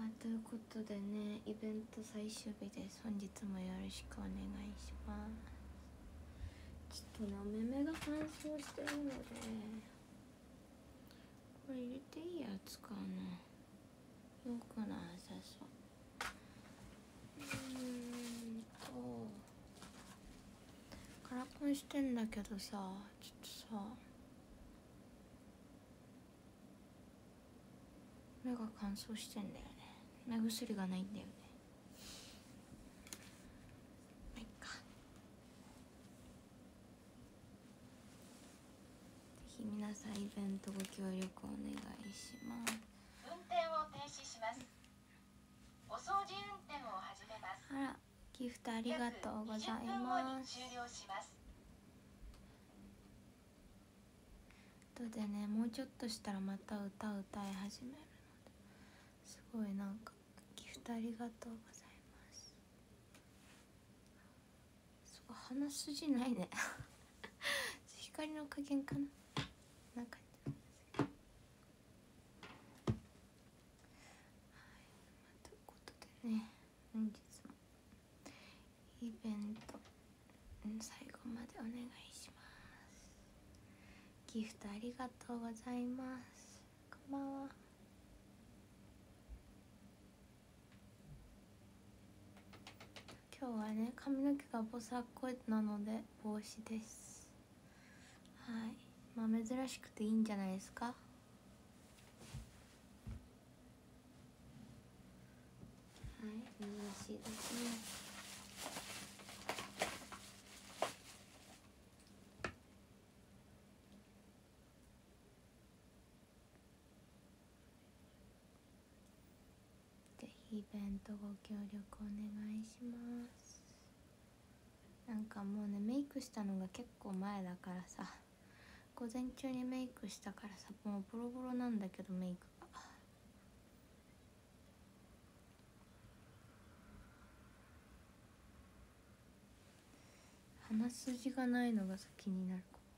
ということでね、イベント最終日です。本日もよろしくお願いします。ちょっとね、お目目が乾燥してるのでこれ入れていいやつかな。よくなさそう。カラコンしてんだけどさ、ちょっとさ目が乾燥してんだよね。目薬がないんだよね。まあいっか。ぜひ皆さんイベントご協力お願いします。 運転を停止します。お掃除運転を始めます。 あら、ギフトありがとうございます。 終了します。 とでね、もうちょっとしたらまた歌歌い始めるのですごいなんかギフトありがとうございます。すごい鼻筋ないね光の加減かな。なんかはい、ということでね、本日もイベント最後までお願いします。ギフトありがとうございます。こんばんは。今日はね、髪の毛がボサっこいなので帽子です。はい、まあ珍しくていいんじゃないですか。はい、珍しいですね。イベントご協力お願いします。なんかもうね、メイクしたのが結構前だからさ、午前中にメイクしたからさ、もうボロボロなんだけど、メイクが鼻筋がないのがさ気になる。こ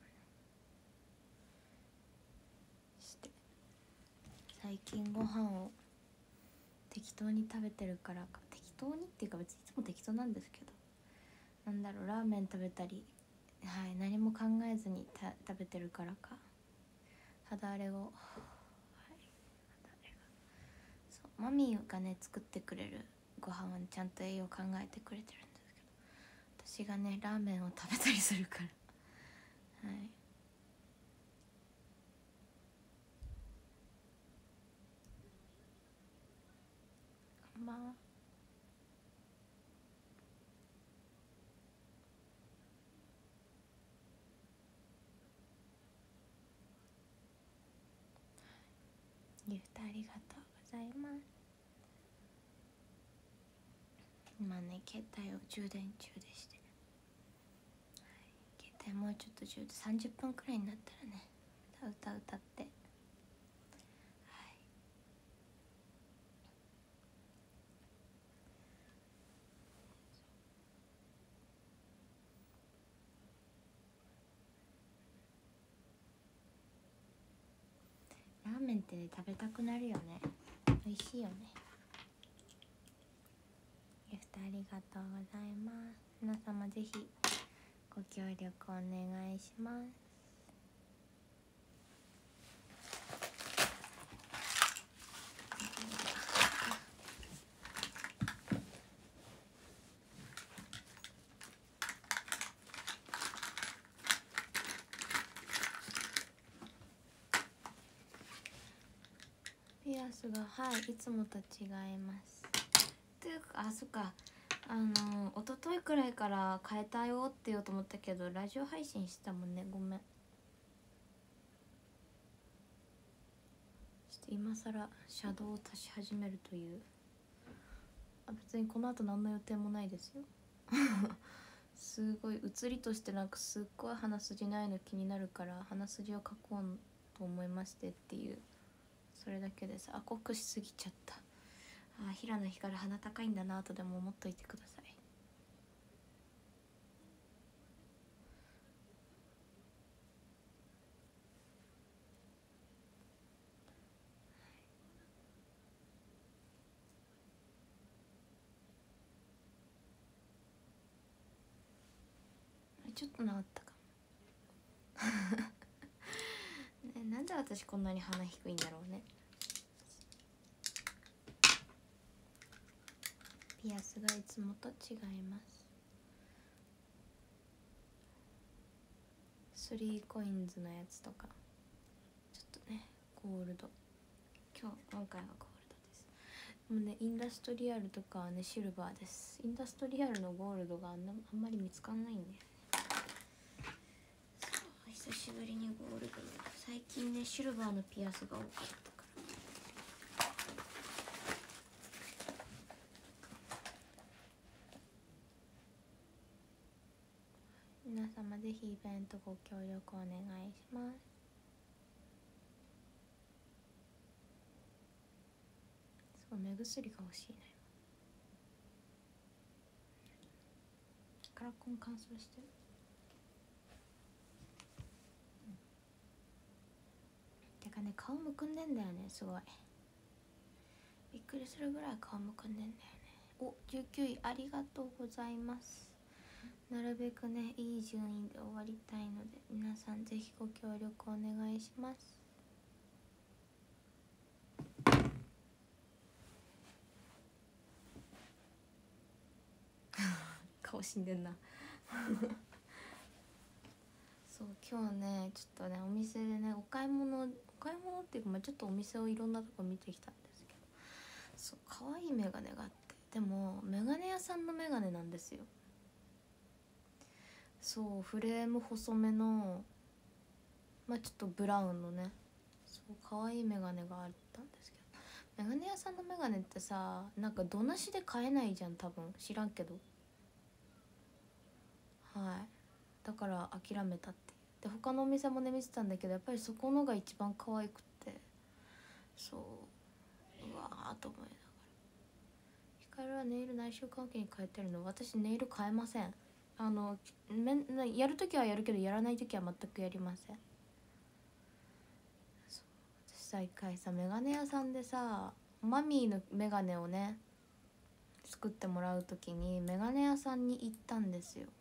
れして最近ご飯を適当に食べてるからか、適当にっていうか別にいつも適当なんですけど、なんだろう、ラーメン食べたり、はい、何も考えずに食べてるからか、肌荒れを、はい、肌荒れが、そうマミーがね作ってくれるご飯は、ね、ちゃんと栄養考えてくれてるんですけど、私がねラーメンを食べたりするからはい。こんばんは。ギフトありがとうございます。今ね携帯を充電中でして、携帯もうちょっと充電30分くらいになったらね、歌って、ラーメンってね食べたくなるよね。美味しいよね。ギフトありがとうございます。皆様ぜひご協力お願いします。ピアスがはいいつもと違います。というか、あ、そっか、一昨日くらいから変えたよって言おうと思ったけど、ラジオ配信したもんね。ごめん。ちょっと今更シャドウを足し始めるという。別にこの後何の予定もないですよすごい写りとしてなんかすっごい鼻筋ないの気になるから、鼻筋を描こうと思いましてっていう、それだけでさ、濃くしすぎちゃった。平野光鼻高いんだなとでも思っといてください。 ちょっと治ったかもね。なんで私こんなに鼻低いんだろうね。ピアスがいつもと違います。3コインズのやつとかちょっとね、ゴールド、今回はゴールドです。でもね、インダストリアルとかはねシルバーです。インダストリアルのゴールドがあんまり見つかんないんだよね。そう、久しぶりにゴールドの、最近ねシルバーのピアスが多かったから。皆様ぜひイベントご協力お願いします。そう、目薬が欲しいね。カラコン乾燥してる。てかね、顔むくんでんだよね、すごいびっくりするぐらい顔むくんでんだよね。お、19位ありがとうございます。なるべくねいい順位で終わりたいので、皆さんぜひご協力お願いします。顔死んでんなそう、今日ねちょっとねお店でねお買い物っていうか、ちょっとお店をいろんなとこ見てきたんですけど、そう、可愛いメガネがあって、でもメガネ屋さんのメガネなんですよ。そう、フレーム細めのちょっとブラウンのね、そう可愛いメガネがあったんですけど、メガネ屋さんのメガネってさ、なんかどなしで買えないじゃん、多分知らんけど。はい、だから諦めたっていう。で他のお店もね見てたんだけど、やっぱりそこのが一番可愛くって、そう、うわーと思いながら。ヒカルはネイル何週間おきに変えてるの？私ネイル変えません。やるときはやるけど、やらないときは全くやりません。私さ、一回さメガネ屋さんでさ、マミーのメガネをね作ってもらうときにメガネ屋さんに行ったんですよ。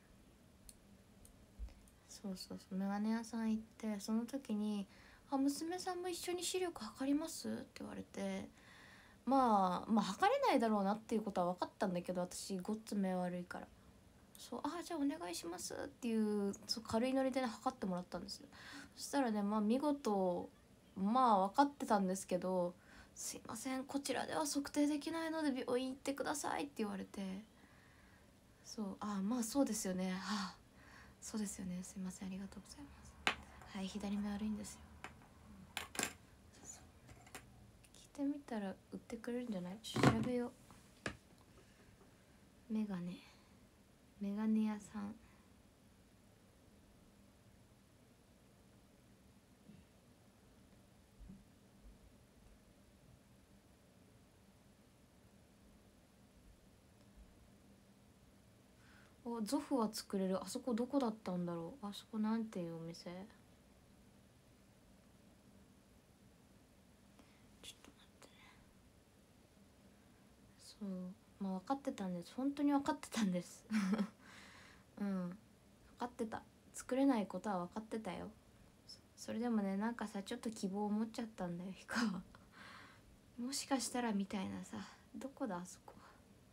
そうメガネ屋さん行って、その時に「あ、娘さんも一緒に視力測ります？」って言われて、まあ測れないだろうなっていうことは分かったんだけど、私ごっつ目悪いから、そう「あ、じゃあお願いします」っていう、そう軽いノリでね測ってもらったんですよ。そしたらね、見事分かってたんですけど「すいません、こちらでは測定できないので病院行ってください」って言われて、そう、そうですよね、そうですよね、すいません、ありがとうございます。はい、左目悪いんですよ。聞いてみたら売ってくれるんじゃない？調べよう。メガネ屋さん。ゾフは作れる。あそこどこだったんだろう。あそこなんていうお店？ちょっと待ってね。そう、分かってたんです。本当に分かってたんですうん、分かってた。作れないことは分かってたよ。それでもね、なんかさ、ちょっと希望を持っちゃったんだよ、ヒカはもしかしたらみたいなさ。どこだあそこ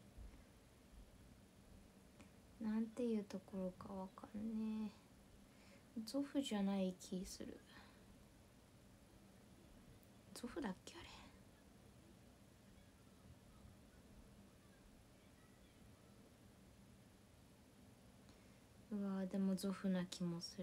は。なんていうところかわかんねえ。ゾフじゃない気する。ゾフだっけあれ。うわー、でもゾフな気もする。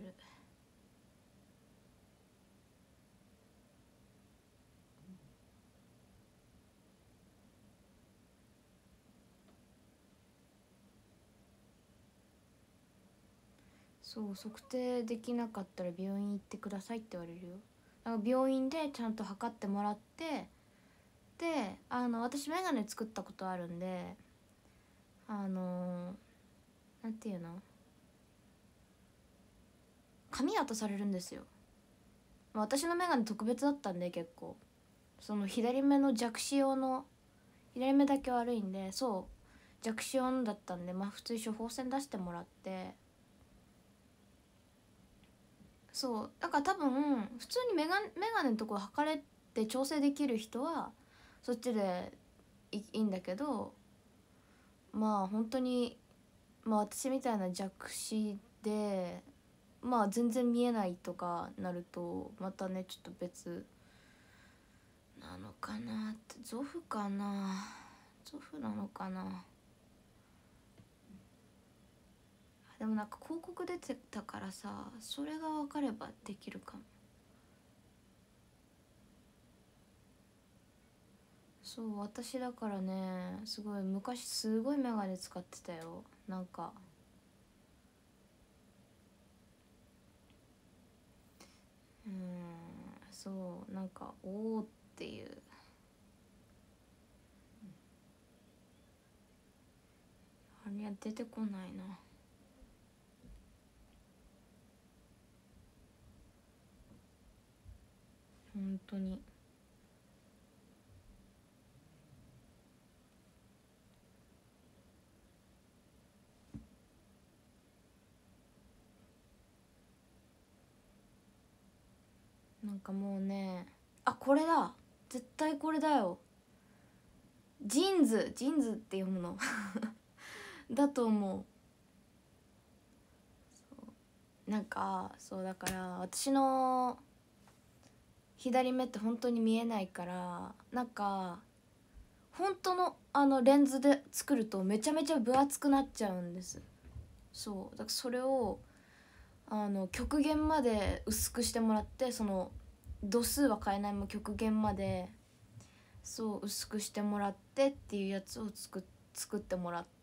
そう、測定できなかったら病院行ってくださいって言われるよ。だから病院でちゃんと測ってもらって、で私メガネ作ったことあるんで、なんていうの、紙渡されるんですよ。私のメガネ特別だったんで、結構その左目の弱視用の、左目だけ悪いんで、そう弱視用のだったんで、普通処方箋出してもらって、 そうだから多分普通にメガネのところ測れて調整できる人はそっちでいいんだけど、まあ本当にまあ私みたいな弱視でまあ全然見えないとかなるとまたねちょっと別なのかなって。ゾフかな、ゾフなのかな。でもなんか広告出てたからさ、それが分かればできるかも。そう私だからね、すごい昔すごいメガネ使ってたよ。なんかそうなんかおおっていう。あれは出てこないな本当に。なんかもうね、あこれだ、絶対これだよ。ジーンズって読むのだと思う。なんかそうだから私の左目って本当に見えないから、なんか本当のレンズで作るとめちゃめちゃ分厚くなっちゃうんです。そうだからそれを極限まで薄くしてもらって、その度数は変えないも極限までそう薄くしてもらってっていうやつを作ってもらって、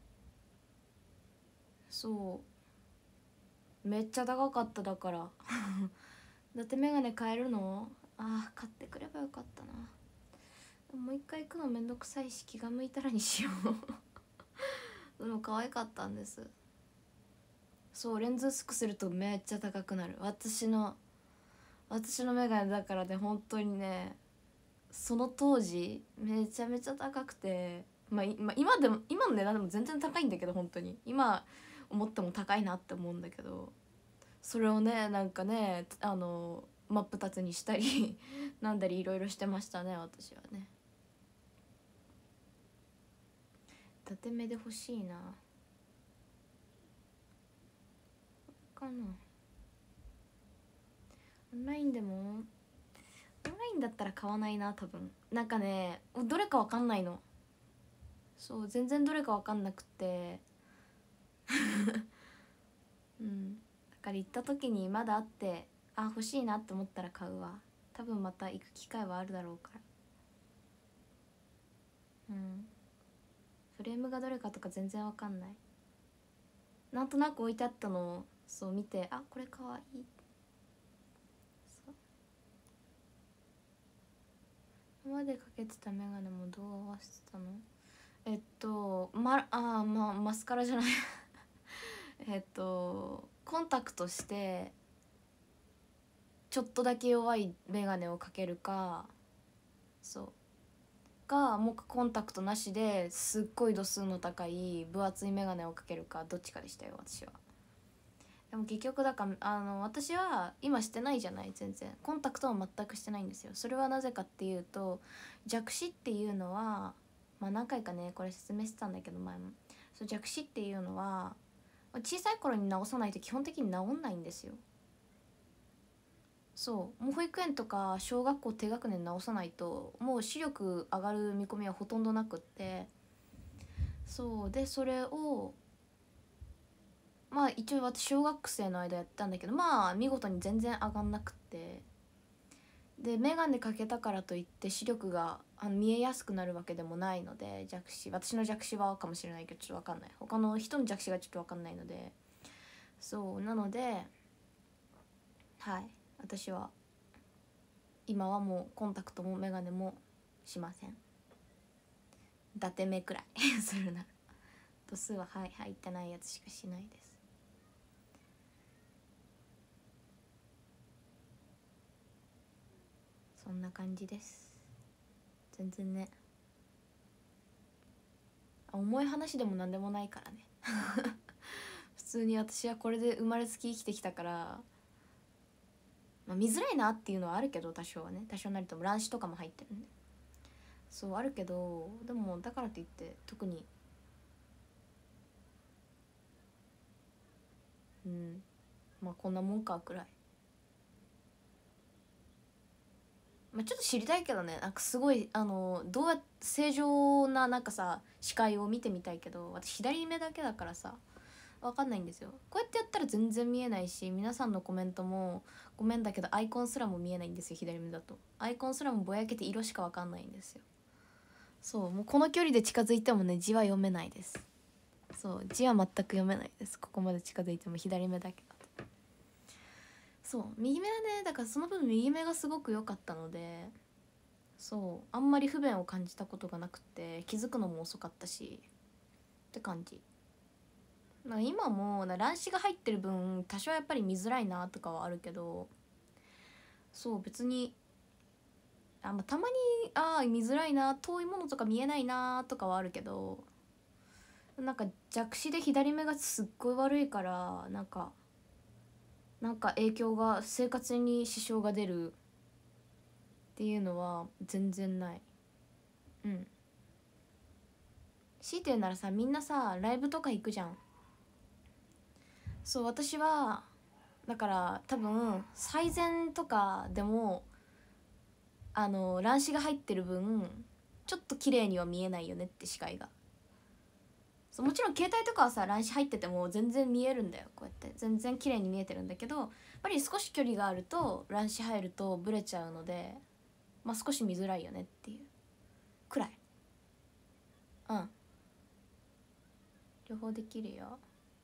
そうめっちゃ高かっただからだってメガネ買えるの、あー買ってくればよかったな。もう一回行くのめんどくさいし気が向いたらにしようでも可愛かったんです。そうレンズ薄くするとめっちゃ高くなる。私のメガネだからね、本当にねその当時めちゃめちゃ高くて、今でも今の値段でも全然高いんだけど、本当に今思っても高いなって思うんだけど、それをねなんかね真っ二つにしたりなんだりいろいろしてましたね私はね。伊達目で欲しいなかな。オンラインでもオンラインだったら買わないな多分。なんかねどれかわかんないの。そう全然どれかわかんなくてうんだから行った時にまだあって、あ欲しいなって思ったら買うわ。多分また行く機会はあるだろうから。フレームがどれかとか全然わかんない。なんとなく置いてあったのをそう見て、あこれかわいい。そう今までかけてたメガネもどう合わせてたの。マスカラじゃないコンタクトしてちょっとだけ弱いメガネをかけるか、そうかもうコンタクトなしですっごい度数の高い分厚いメガネをかけるか、どっちかでしたよ私は。でも結局だから私は今してないじゃない、全然コンタクトは全くしてないんですよ。それはなぜかっていうと、弱視っていうのはまあ何回かねこれ説明してたんだけど前も、そう弱視っていうのは小さい頃に治さないと基本的に治んないんですよ。そうもう保育園とか小学校低学年治さないともう視力上がる見込みはほとんどなくって、そうでそれをまあ一応私小学生の間やったんだけど、まあ見事に全然上がんなくって、で眼鏡かけたからといって視力が見えやすくなるわけでもないので、弱視私の弱視はかもしれないけどちょっと分かんない、他の人の弱視がちょっと分かんないので、そうなのではい私は今はもうコンタクトも眼鏡もしません。伊達目くらいするなら度数は入ってないやつしかしないです。そんな感じです。全然ね重い話でも何でもないからね普通に私はこれで生まれつき生きてきたから、 まあ、見づらいなっていうのはあるけど、多少はね、多少なりとも乱視とかも入ってるんで、そうあるけど、でもだからといって特にまあこんなもんかくらい。まあ、ちょっと知りたいけどね、なんかすごいどうやって正常ななんかさ視界を見てみたいけど、私左目だけだからさ分かんないんですよ。こうやってやったら全然見えないし、皆さんのコメントもごめんだけどアイコンすらも見えないんですよ。左目だとアイコンすらもぼやけて色しか分かんないんですよ。そう、もうこの距離で近づいてもね字は読めないです。そう、字は全く読めないです。ここまで近づいても左目だけだと。そう、右目はね、だからその分右目がすごく良かったので、そうあんまり不便を感じたことがなくて、気づくのも遅かったしって感じ。今も乱視が入ってる分多少やっぱり見づらいなとかはあるけど、そう別にまあ、たまに見づらいな、遠いものとか見えないなとかはあるけど、なんか弱視で左目がすっごい悪いから、なんか影響が、生活に支障が出るっていうのは全然ない。強いて言うならさ、みんなさライブとか行くじゃん。そう、私はだから多分最善とかでも乱視が入ってる分ちょっと綺麗には見えないよねって視界が。そう、もちろん携帯とかはさ乱視入ってても全然見えるんだよ。こうやって全然綺麗に見えてるんだけど、やっぱり少し距離があると乱視入るとブレちゃうので、まあ少し見づらいよねっていうくらい。両方できるよ。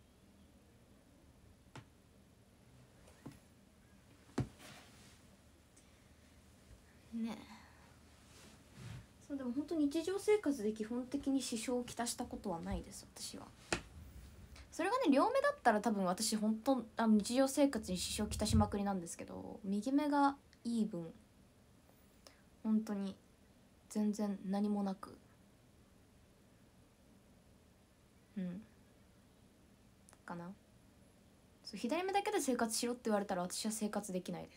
ねえ。そう、でも本当に日常生活で基本的に支障をきたしたことはないです、私は。それがね、両目だったら多分私本当日常生活に支障をきたしまくりなんですけど、右目がいい分本当に全然何もなく、かな。そう、左目だけで生活しろって言われたら私は生活できないです。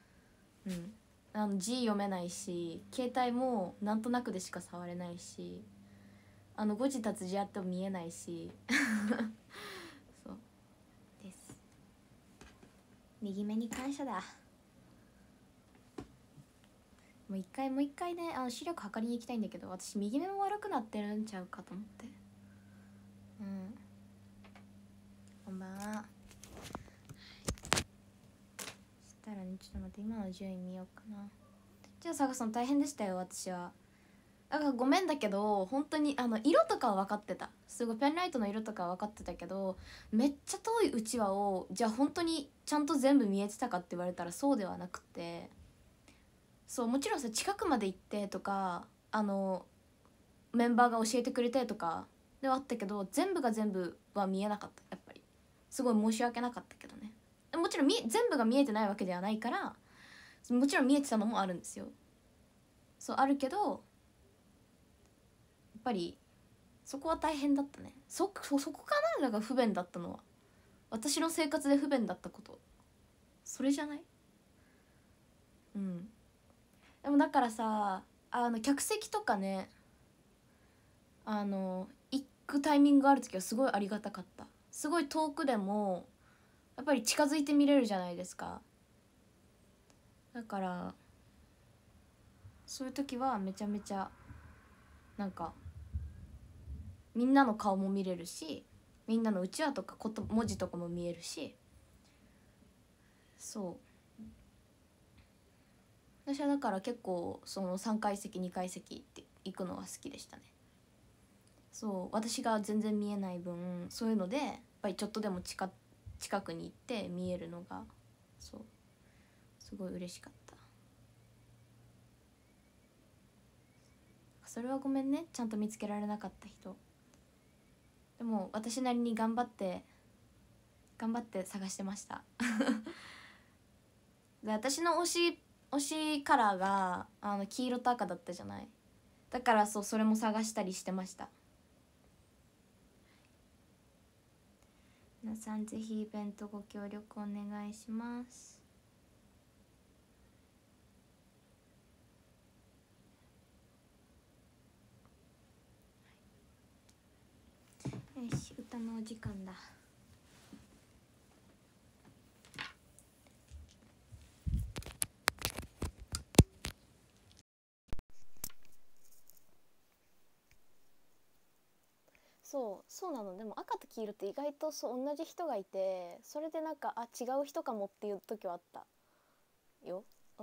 字読めないし、携帯もなんとなくでしか触れないし、誤字脱字あっても見えないしそうです。右目に感謝だ。もう一回ね、視力測りに行きたいんだけど、私右目も悪くなってるんちゃうかと思って。こんばんは。そしたらね、ちょっと待って、今の順位見ようかな。じゃあ探すの大変でしたよ、私は。だからごめんだけど、本当に色とかは分かってた。すごいペンライトの色とかは分かってたけど、めっちゃ遠いうちわをじゃあ本当にちゃんと全部見えてたかって言われたらそうではなくて、そう、もちろんさ近くまで行ってとかメンバーが教えてくれてとかではあったけど、全部が全部は見えなかった。やっぱりすごい申し訳なかったけどね。もちろん全部が見えてないわけではないから、もちろん見えてたのもあるんですよ。そうあるけど、やっぱりそこは大変だったね。そこかな。だから不便だったのは、私の生活で不便だったこと、それじゃない？でもだからさ、客席とかね、行くタイミングがある時はすごいありがたかった。すごい遠くでもやっぱり近づいて見れるじゃないですか。だからそういう時はめちゃめちゃなんかみんなの顔も見れるし、みんなのうちわとか文字とかも見えるし、そう私はだから結構その3階席2階席って行くのは好きでしたね。そう、私が全然見えない分そういうのでやっぱりちょっとでも近くに行って見えるのが、そうすごい嬉しかった。それはごめんね、ちゃんと見つけられなかった人。でも私なりに頑張って探してましたで、私の推しカラーが黄色と赤だったじゃない。だからそう、それも探したりしてました。皆さんぜひイベントご協力お願いします。 よし、歌のお時間だ。 そうなの。でも赤と黄色って意外と同じ人がいて、それでなんか違う人かもっていう時はあったよ。うん。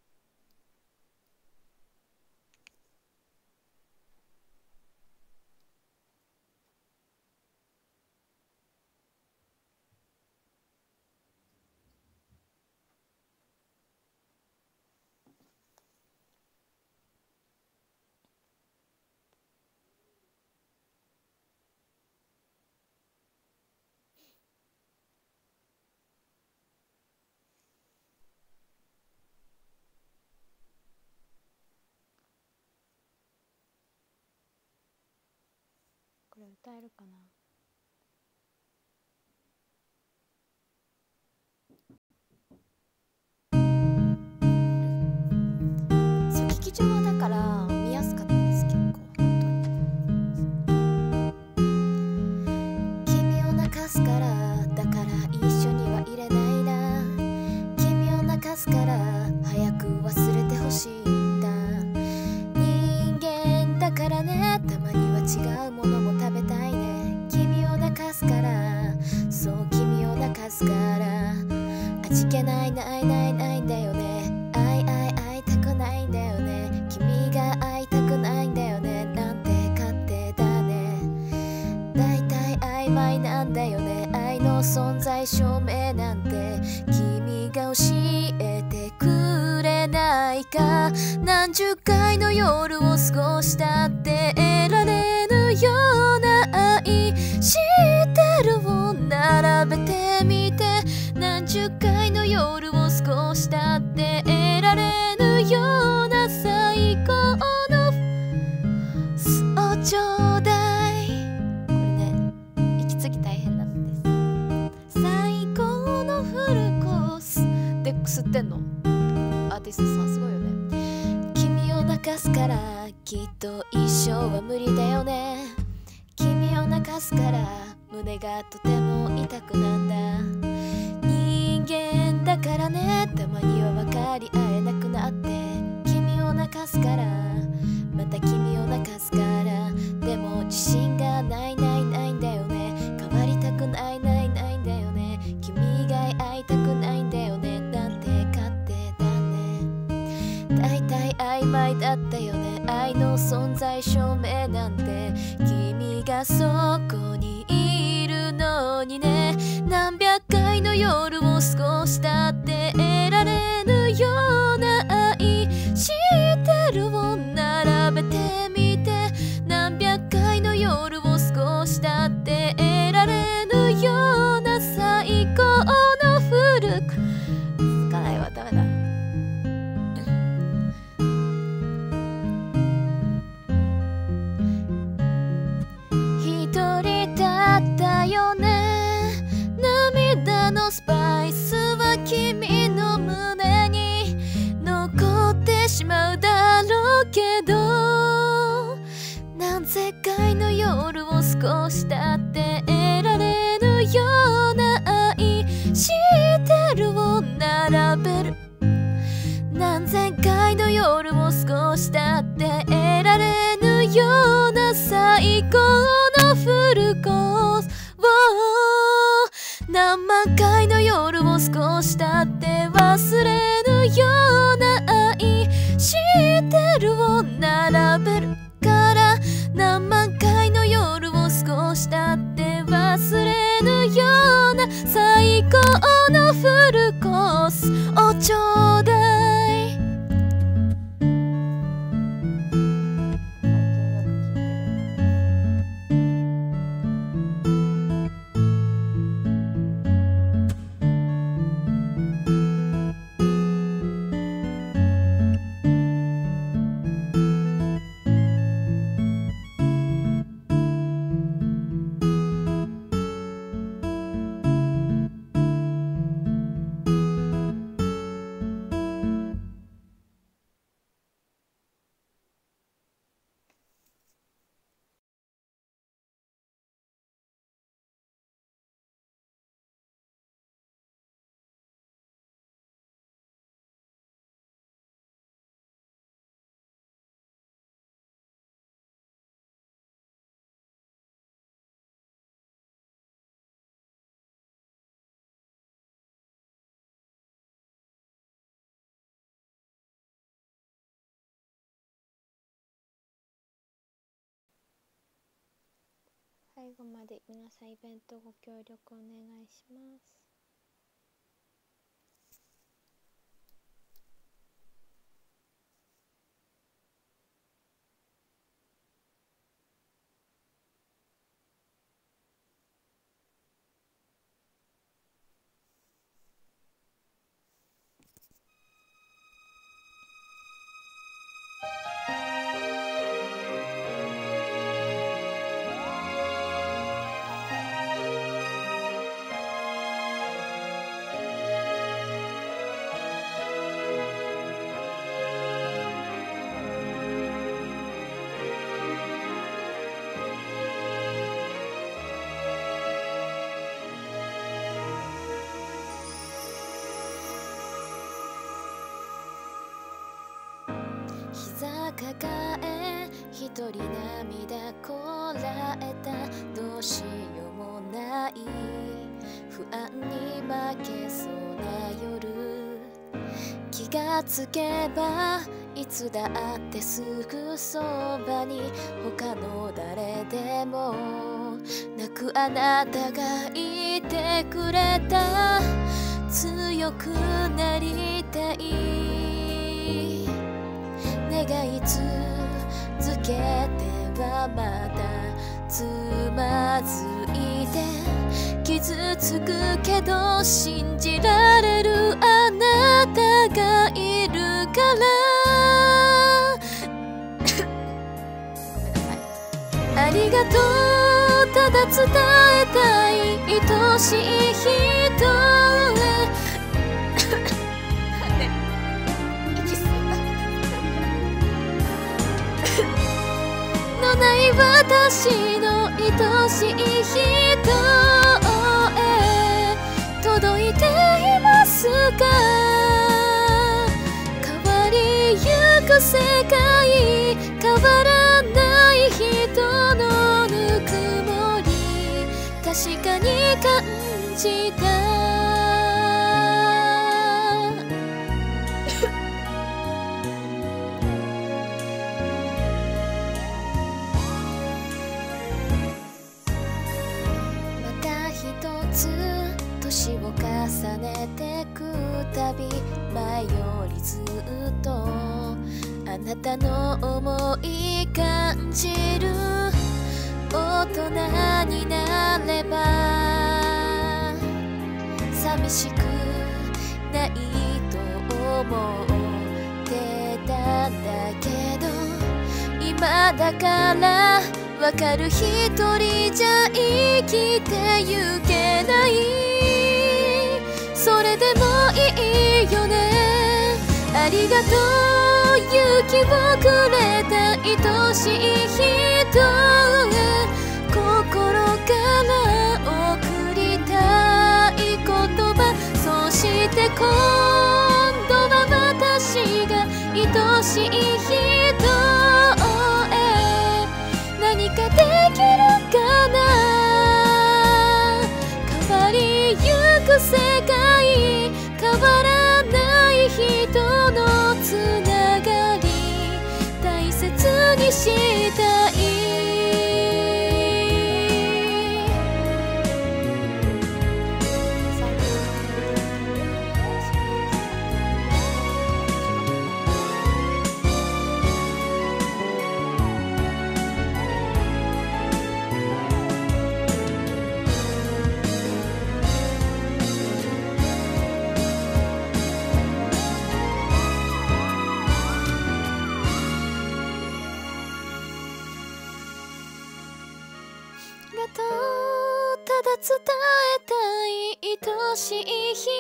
これ歌えるかな。劇場はだから見やすかったです。結構本当に。君を泣かすから、だから一緒にはいれないな。君を泣かすから早く忘れてほしいんだ。人間だからね、たまには違うものも食べたいね。君を泣かすから、そう君を泣かすから、味気ないないないないんだよね。会いたくないんだよね。君が会いたくないんだよね。なんて勝手だね。だいたい曖昧なんだよね。愛の存在証明なんて君が教えてくれないか。何十回の夜を過ごしたって得られぬような愛してるを並べてみて。何十回の夜を過ごしたって得られぬような最高のスをちょうだい。これね、息継ぎ大変なんです。最高のフルコースで吸ってんのアーティストさんすごいよね。君を泣かすからきっと一生は無理だよね。君を泣かすから胸がとても痛くなんだ。人間だからね、たまには分かり合えなくなって。君を泣かすから、また君を泣かすから。でも自信がないないないんだよね。変わりたくないないないんだよね。君以外会いたくないんだよね。なんて勝手だね。だいたい曖昧だったよね。愛の存在証明なんて君がそこにいるのにね。何百回の夜を過ごしたって得られぬような愛してるを並べてみて。何百回の夜を過ごしたって得られぬような最高のフル。つかないわ、ダメだ。一人だったよね。涙のスパイスは君の胸に残ってしまうだろうけど。何千回の夜を過ごしたって得られぬような愛してるを並べる。何千回の夜を過ごしたって得られぬような最高のフルコースを。何万回の夜を過ごしたって忘れぬような愛してるを並べるから。何万回の夜を過ごしたって忘れぬような最高のフルコースをちょうだい。 最後まで皆さんイベントご協力お願いします。膝抱え一人涙こらえた、どうしようもない不安に負けそうな夜、気がつけばいつだってすぐそばに他の誰でも泣くあなたがいてくれた、強くなりたい願い続けてはまたつまずいて、傷つくけど信じられるあなたがいるからありがとう、ただ伝えたい愛しい人へのない私の愛しい人へ届いていますか、変わりゆく世界、変わらない人のぬくもり、確かに感じた年を重ねてくたび、前よりずっとあなたの想い感じる、大人になれば寂しくないと思ってたんだけど、今だからわかる、一人じゃ生きてゆけない、それでもいいよね、ありがとう勇気をくれた愛しい人へ、心から送りたい言葉、そして今度は私が愛しい人へ何かできるかな、変わりゆく世界、変わらない人のつながり、大切にしたいただ伝えたい愛しい人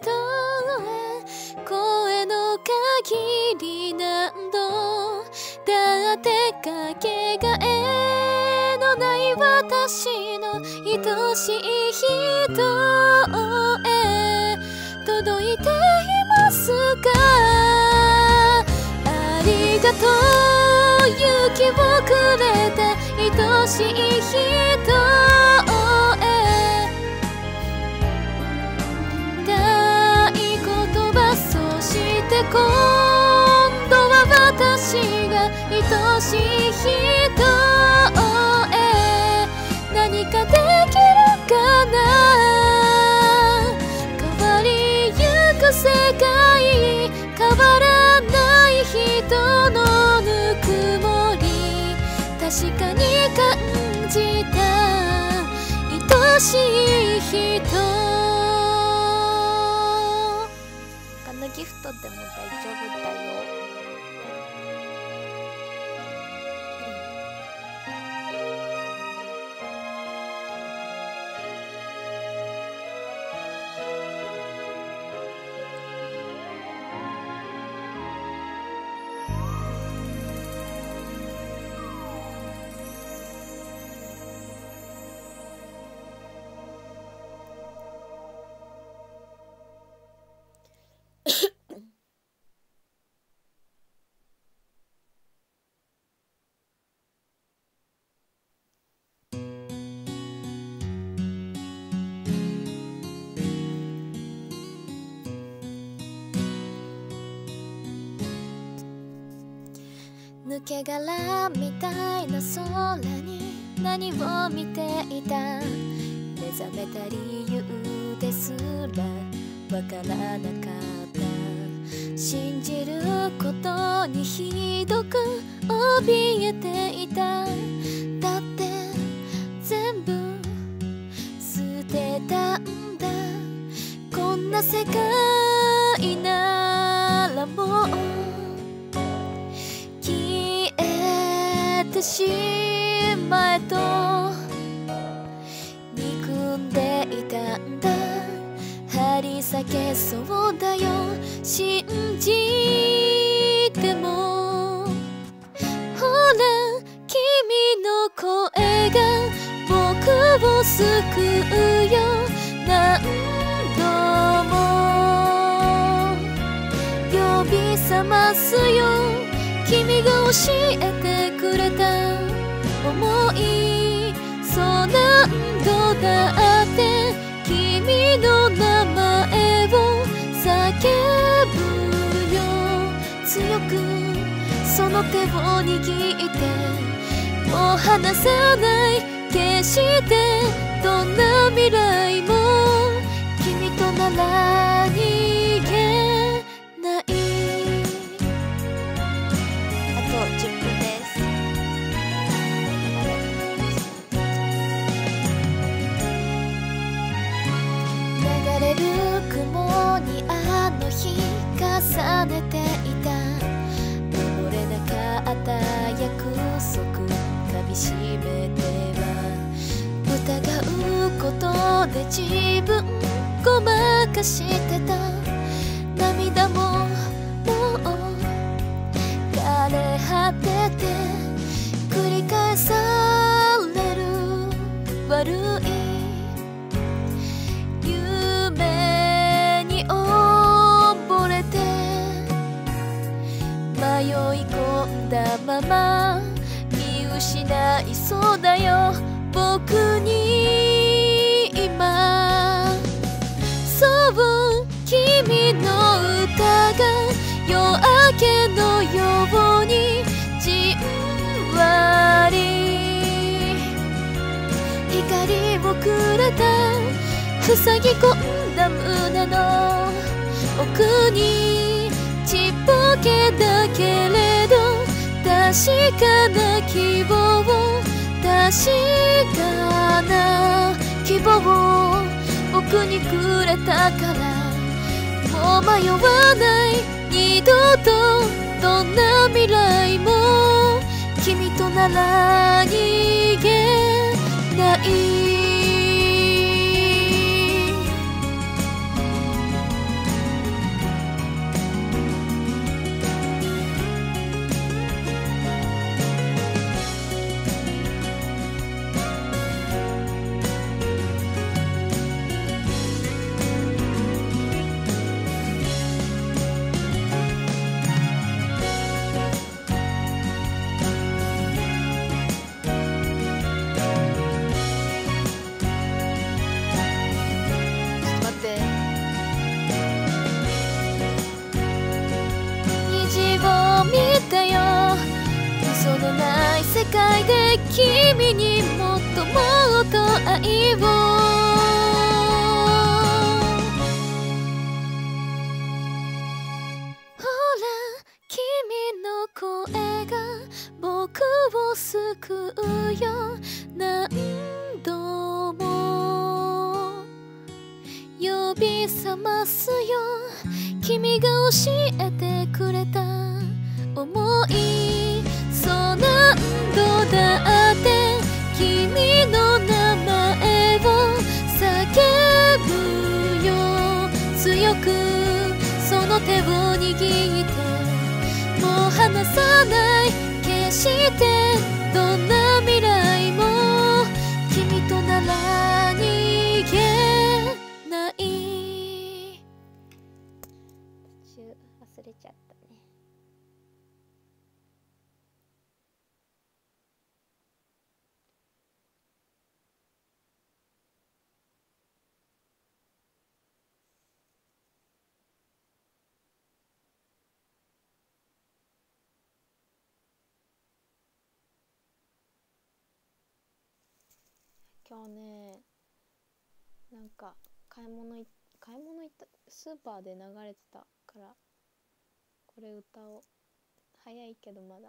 へ、声の限り何度だってかけがえのない私の愛しい人へ届いていますか、ありがとう勇気をくれた愛しい人へ、大言葉、そして今度は私が愛しい人へ何確かに感じた愛しい人。他のギフトでも大丈夫だよ。抜け殻みたいな空に何を見ていた。目覚めた理由ですらわからなかった。信じることにひどく怯えていた。だって全部捨てたんだ。こんな世界ならもうしまえと憎んでいたんだ。張り裂けそうだよ信じても。ほら君の声が僕を救うよ。何度も呼び覚ますよ。君が教えてくれた想い、そう何度だって君の名前を叫ぶよ。強くその手を握ってもう離さない。決してどんな未来も君となら逃げない。10分です。流れる雲にあの日重ねていた。守れなかった約束かみしめては疑うことで自分ごまかしてた。涙ももう枯れ果てて繰り返される悪い夢に溺れて迷い込んだまま見失いそうだよ僕に今。そう君の歌が夜明けのようにじんわり光をくれた。塞ぎ込んだ胸の奥にちっぽけだけれど確かな希望、確かな希望を僕にくれたから。もう迷わない二度とどんな未来も君となら逃げない。嘘のない世界で君にもっともっと愛を。ほら君の声が僕を救よ何度も呼び覚ますよ君が教えてくれた想いそう何度だって君の名前を叫ぶよ強くその手を握ってもう離さない決してどんな未来も君となら逃げない途中忘れちゃったね。今日ねなんか買い物行ったスーパーで流れてたからこれ歌おう。早いけどまだ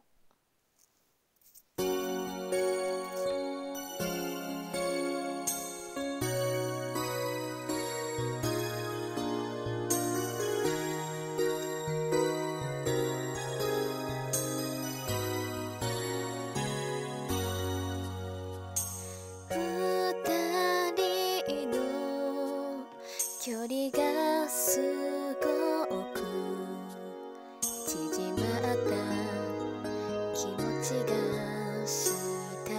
距離がすごく縮まった気持ちがした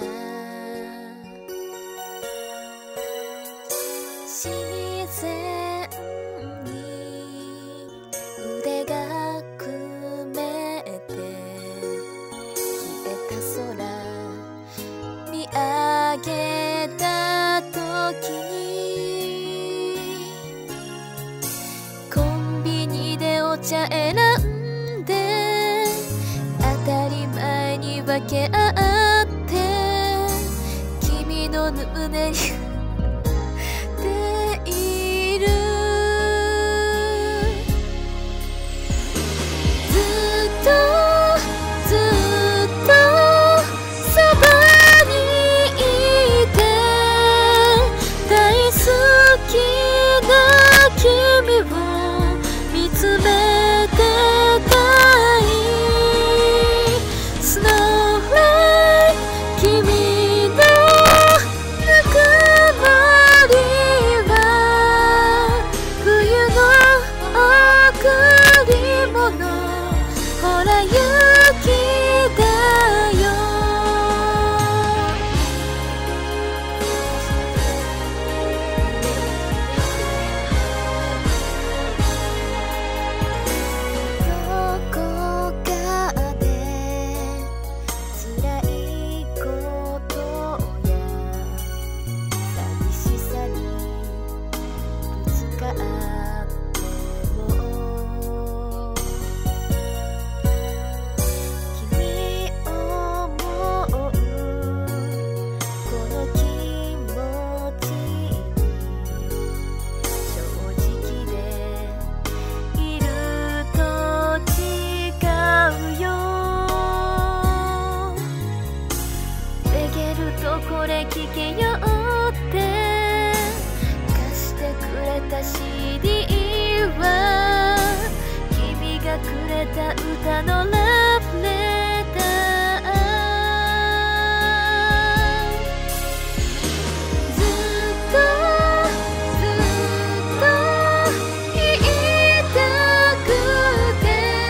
自然に腕が組めて消えた空見上げた時にお茶選んで当たり前に分け合って君の胸にているずっとずっとそばにいて大好きな君を見つめてたい Snowflake 君のぬくもりは冬の贈り物ほら雪だよこれ聴けよって貸してくれた CD は君がくれた歌のラブレターずっとずっと言いたくて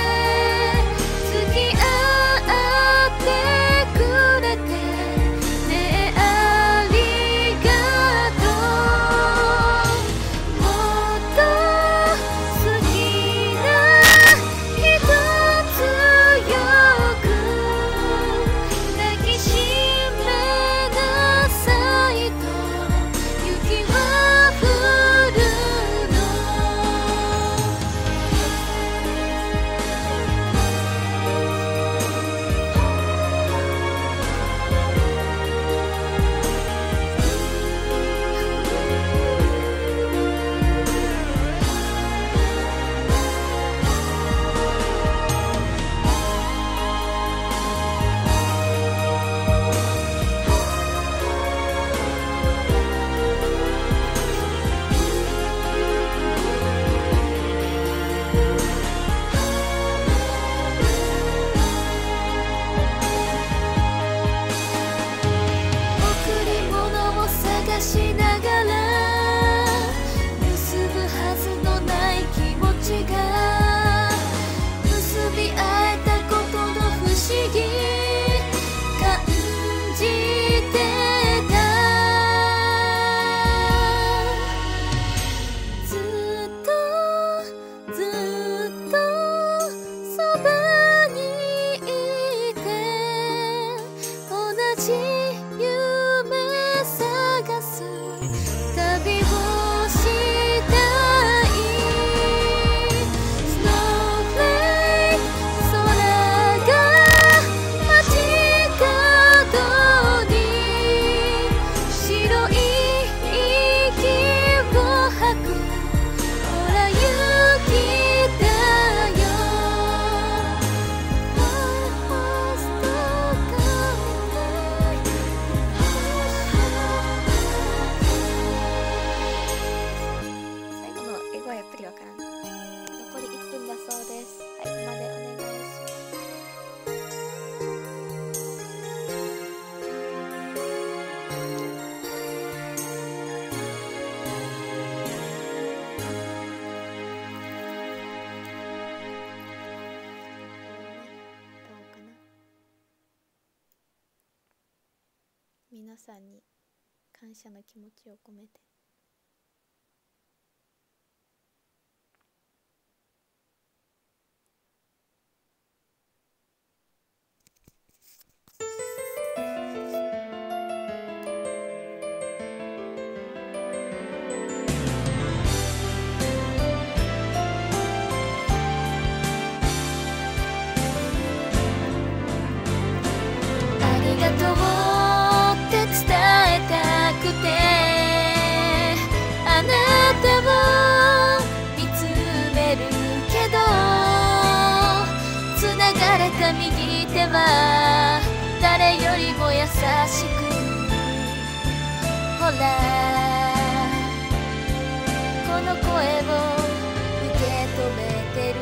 付き合ってくれてもっと好きな一つさんに感謝の気持ちを込めて。 右手は誰よりも優しく、ほらこの声を受け止めて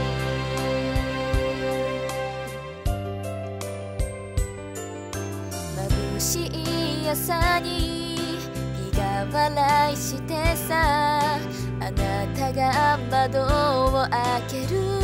る。眩しい朝に苦笑いしてさ、あなたが窓を開ける。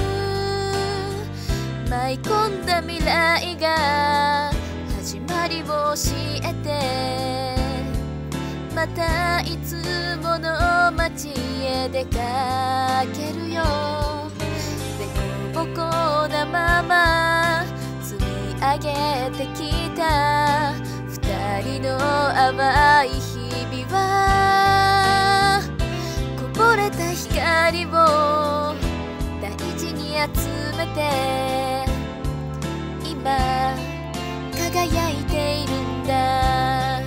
舞い込んだ未来が始まりを教えて、またいつもの街へ出かけるよ。でこぼこなまま積み上げてきた二人の淡い日々は、こぼれた光を大事に集めて今輝いているんだ。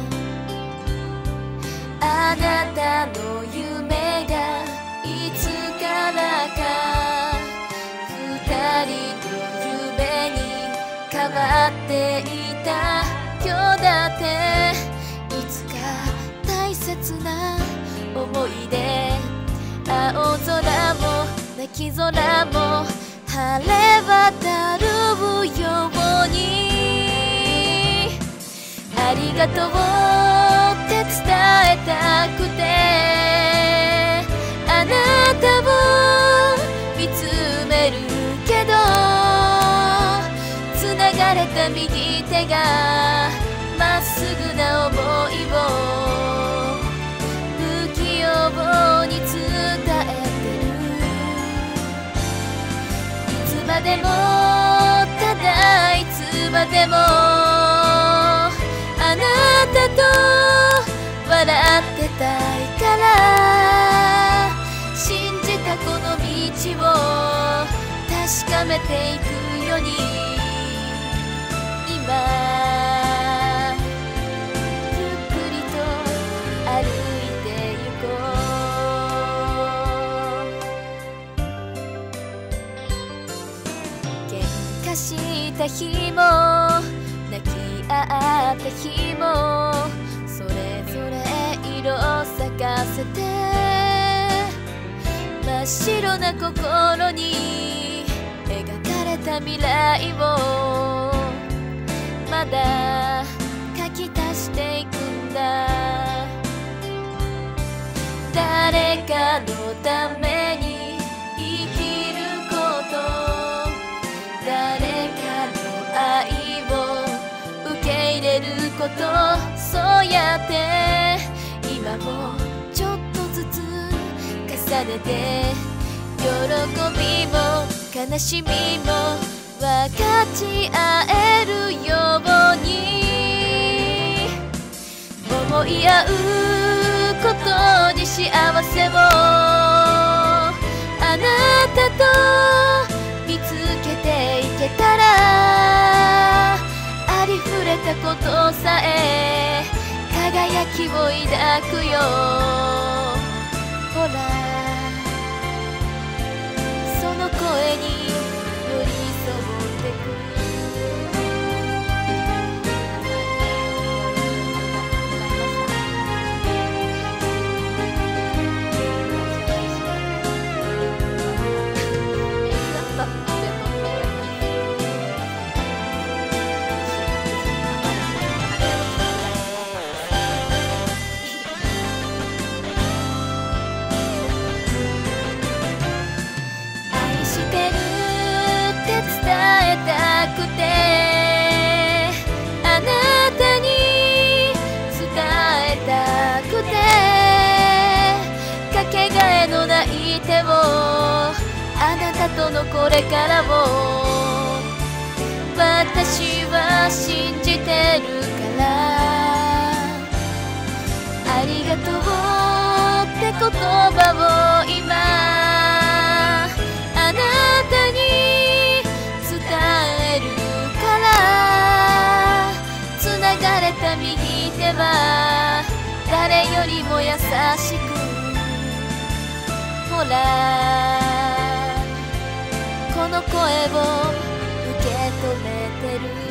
あなたの夢がいつからか二人の夢に変わっていた。今日だっていつか大切な思い出、青空も泣き空も晴れ渡るように、ありがとうって伝えたくて、あなたを見つめるけど、繋がれた右手がまっすぐな想いを不器用に伝えてる。いつまでもただいつまでもあなたと笑ってたいから、信じたこの道を確かめていくように、今ゆっくりと歩いてゆこう。喧嘩した日も泣き合った日も、それぞれ色咲かせて真っ白な心に描かれた未来をまだ書き足していくんだ。誰かのために生きること、誰かの愛を受け入れること、そうやって今もちょっとずつ重ねて、喜びも悲しみも分かち合えるように、思い合うことに幸せをあなたと見つけていけたら、ありふれたことさえ輝きを抱くよ。ほらその声に寄り添ってく。 とのこれからを私は信じてるから、ありがとうって言葉を今あなたに伝えるから、つながれた右手は誰よりも優しく、ほらこの声を受け止めてる。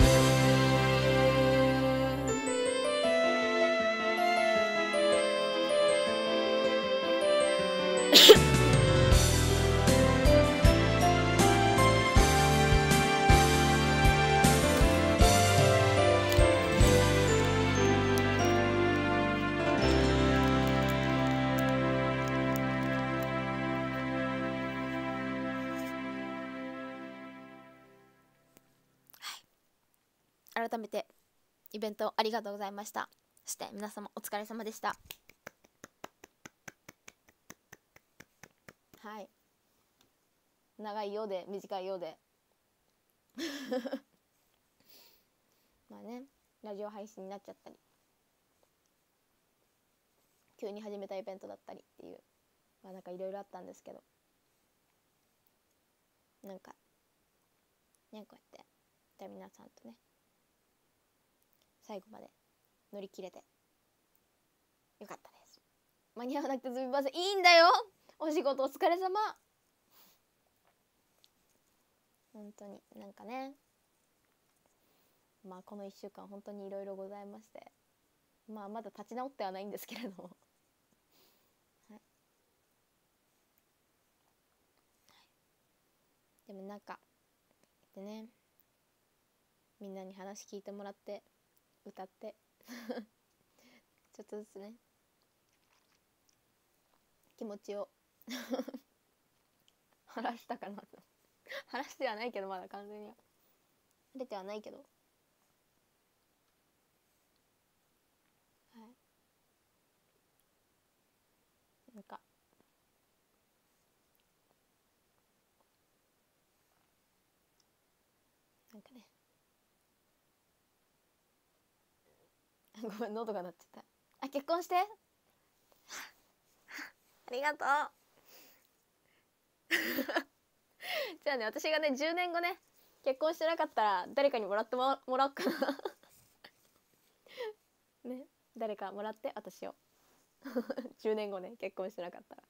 改めてイベントありがとうございました。そして皆様お疲れ様でした。はい、長いようで短いようでまあね、ラジオ配信になっちゃったり急に始めたイベントだったりっていう、まあなんかいろいろあったんですけど、なんかね、こうやってじゃあ皆さんとね最後まで乗り切れてよかったです。間に合わなくてすみません。いいんだよ、お仕事お疲れ様。本当になんかね、まあこの1週間本当にいろいろございまして、まあまだ立ち直ってはないんですけれどもはい、でもなんかでね、みんなに話聞いてもらって歌ってちょっとずつね気持ちを晴らしたかなと晴らしてはないけど、まだ完全には晴れてはないけど、はい、なんかねごめん、喉が鳴っちゃった。あ、結婚してありがとうじゃあね、私がね10年後ね結婚してなかったら誰かにもらってもらおうかなね、誰かもらって私を10年後ね結婚してなかったら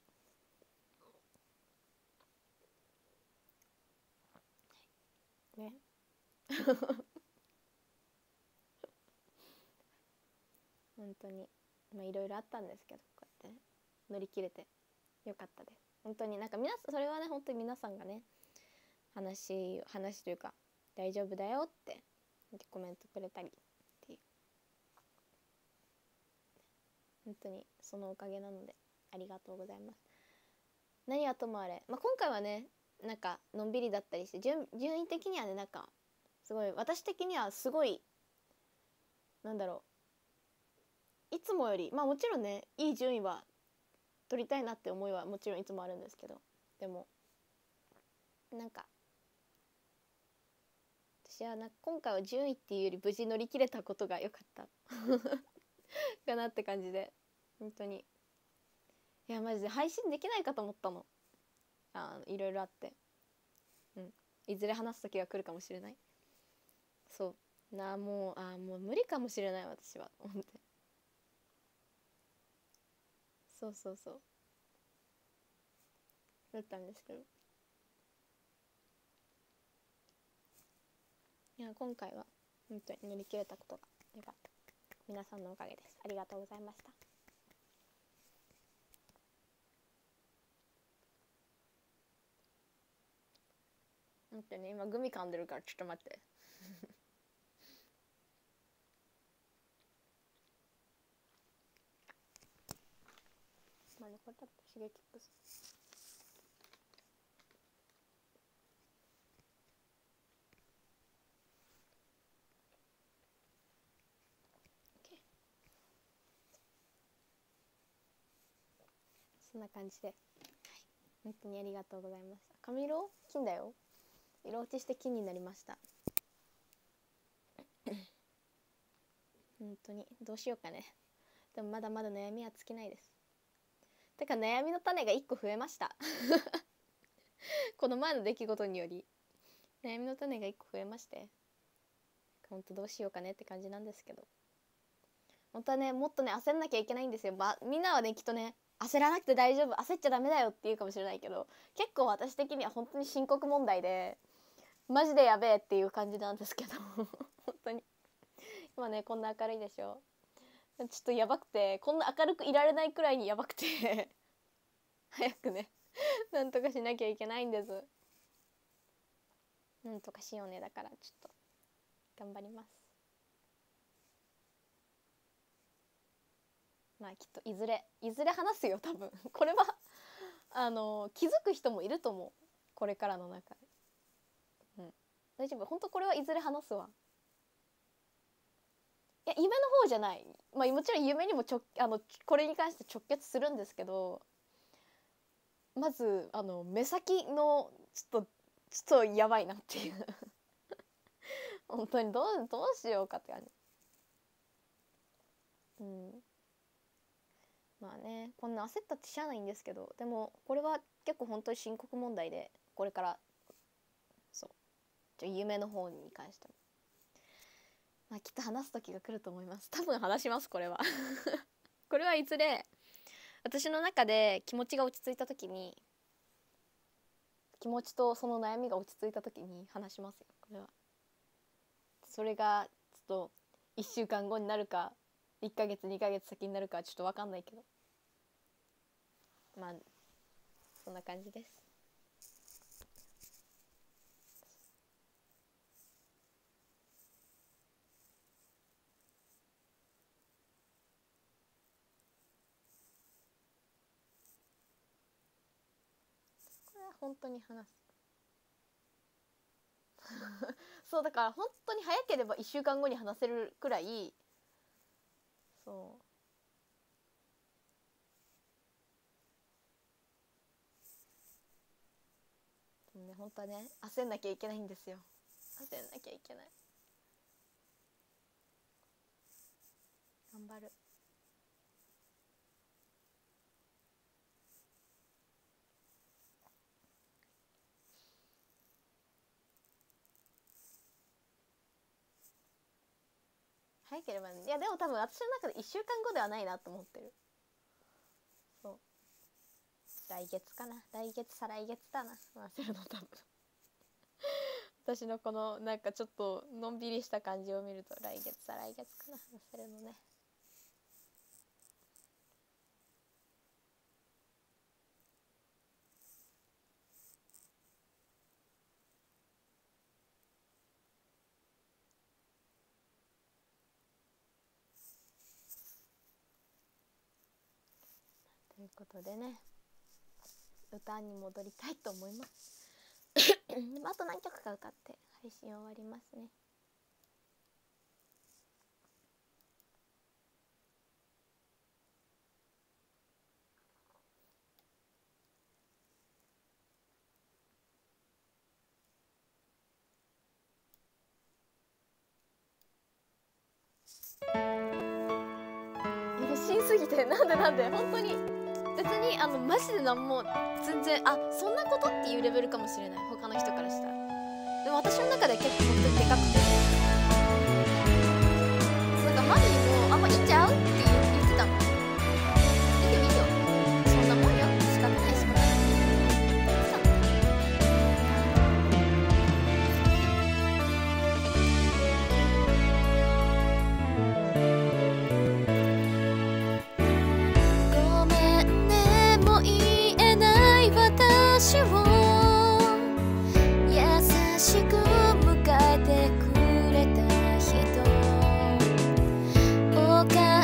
ね本当にまあいろいろあったんですけど、こうやってね乗り切れてよかったです。本当になんかそれはね本当に皆さんがね話というか大丈夫だよってコメントくれたりっていう、本当にそのおかげなのでありがとうございます。何はともあれ、まあ、今回はねなんかのんびりだったりして順位的にはねなんかすごい私的にはすごいなんだろう、いつもよりまあもちろんねいい順位は取りたいなって思いはもちろんいつもあるんですけど、でもなんか私は今回は順位っていうより無事乗り切れたことが良かったかなって感じで、本当にいやマジで配信できないかと思ったの。いろいろあって、いずれ話す時が来るかもしれない。そうもう無理かもしれない私は思って、そうだったんですけど、いや今回は本当に乗り切れたことがよかった。皆さんのおかげです。ありがとうございました。待ってね、今グミ噛んでるからちょっと待ってまあね、これだってシゲキックスそんな感じで、はい、 本当にありがとうございました。髪色金だよ。色落ちして金になりました。本当にどうしようかね。でもまだまだ悩みは尽きないです。てか悩みの種が1個増えましたこの前の出来事により悩みの種が1個増えまして、本当どうしようかねって感じなんですけど、本当はねもっとね焦んなきゃいけないんですよ。みんなはねきっとね焦らなくて大丈夫、焦っちゃダメだよって言うかもしれないけど、結構私的には本当に深刻問題でマジでやべえっていう感じなんですけど本当に今ねこんな明るいでしょ。ちょっとやばくて、こんな明るくいられないくらいにやばくて早くねなんとかしなきゃいけないんです。なんとかしようね。だからちょっと頑張ります。まあきっといずれ話すよ多分これは気づく人もいると思う、これからの中で。大丈夫、本当これはいずれ話すわ。いや夢の方じゃない、まあもちろん夢にもこれに関して直結するんですけど、まず目先のちょっとやばいなっていう本当にどうしようかって感じ。まあねこんな焦ったってしゃあないんですけど、でもこれは結構本当に深刻問題で、これから夢の方に関してもまあきっと話す時が来ると思います。多分話しますこれはこれはいずれ私の中で気持ちが落ち着いた時に、気持ちとその悩みが落ち着いた時に話しますよこれは。それがちょっと1週間後になるか1ヶ月2ヶ月先になるかちょっと分かんないけど、まあそんな感じです。これは本当に話すそうだから本当に早ければ1週間後に話せるくらい、でもね本当はね焦んなきゃいけないんですよ。焦んなきゃいけない。頑張る。早ければね。いやでも多分私の中で1週間後ではないなと思ってる。来月かな、来月再来月だな、忘れるの多分私のこのなんかちょっとのんびりした感じを見ると来月再来月かな、忘れるのね。ということでね、歌に戻りたいと思いますでもあと何曲か歌って配信終わりますね。嬉しすぎてなんで本当に別にマジで何も全然そんなことっていうレベルかもしれない、他の人からしたら。でも私の中では結構本当にでかくて、なんかマミーもいいんちゃうって言ってたの。いいよいいよ、そんなもんよ、仕方ない仕方ないって言ってたの。 ごめんねもう言えない私を優しく迎えてくれた人、おか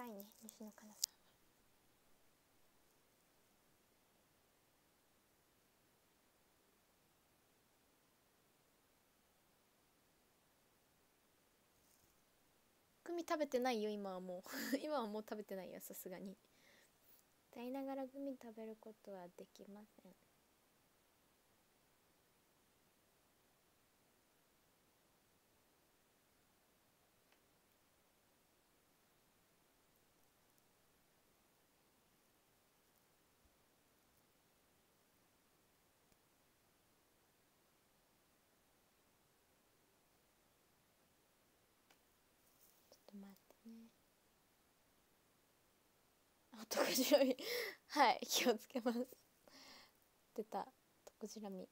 いね、西野カナさん。グミ食べてないよ今はもう今はもう食べてないよ、さすがに。歌いながらグミ食べることはできません。ちょっと待ってね。あ、トクジラミはい、気をつけます。出た、トクジラミ。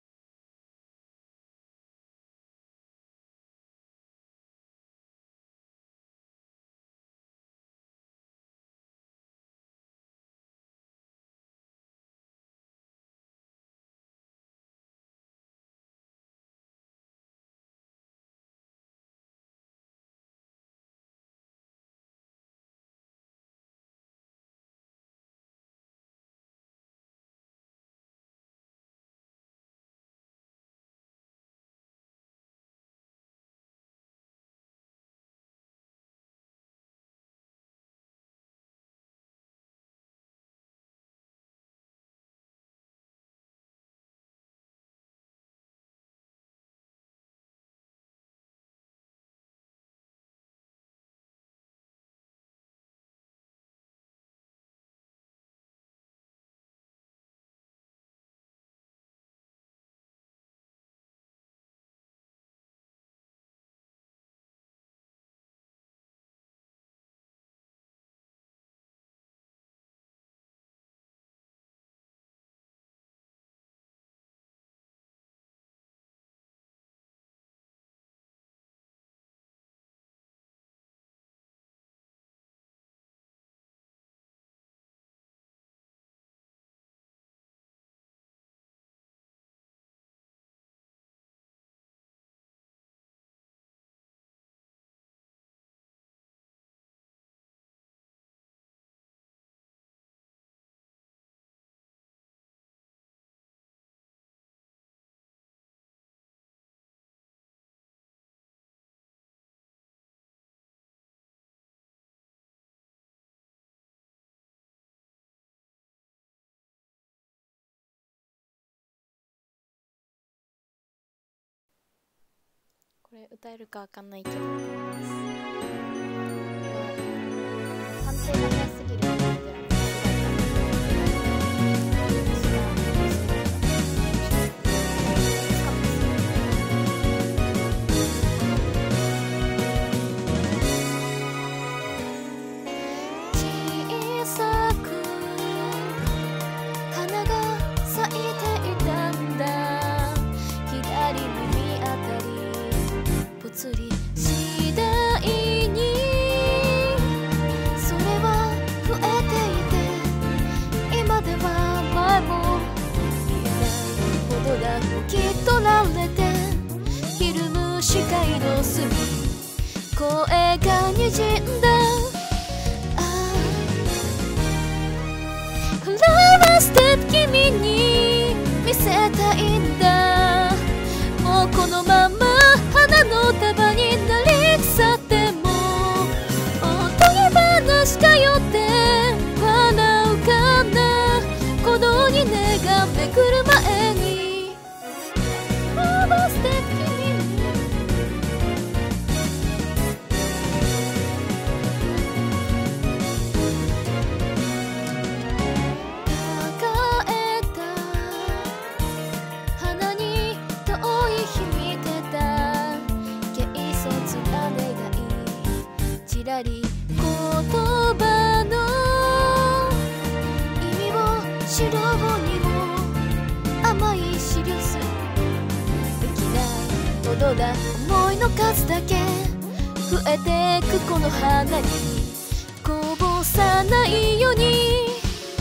これ歌えるかわかんないけど、まあ、判定が早すぎるので小さく花が咲いていたんだ、左耳あたりぽつり次第にそれは増えていて、今では前も見えないほどだきっとられて、ひるむ視界の隅声がにじんだ。フラワーステップ君に見せたいんだ、もうこのまま花の束になり腐っても、おとぎ話かよって笑うかな、鼓動に音が巡る前にフラワーステップ君に抱えた鼻に遠い秘めてた軽率な願い、ちらり言葉の意味を白にも甘いシリウス、できないほどだ思いの数だけ増えてくこの花にこぼさないように、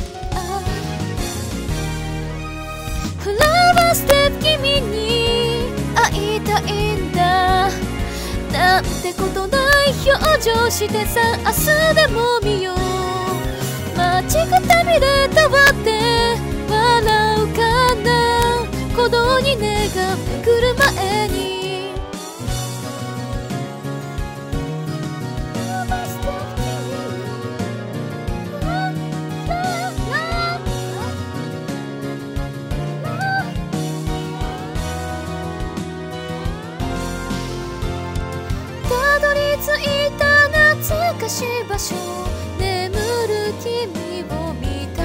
フラワーステップ君に会いたいんだ、なんてことない表情してさ、明日でも見よう。街くたびれたわって笑うかな、鼓動に願巡る前に。たどり着いた懐かしい場所、眠る君を見た。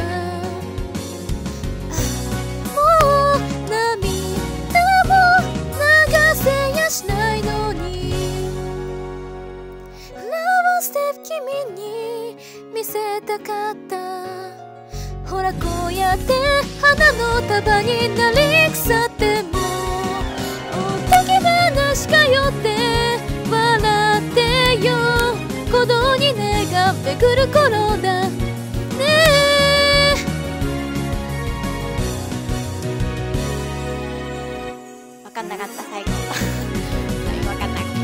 もう涙を流せやしないのに、ラブステップ君に見せたかった。ほらこうやって花の束になり腐っても、おとぎ話かよって笑ってよ、鼓動に願巡る頃だね。分かんなかった最後分かんなかった。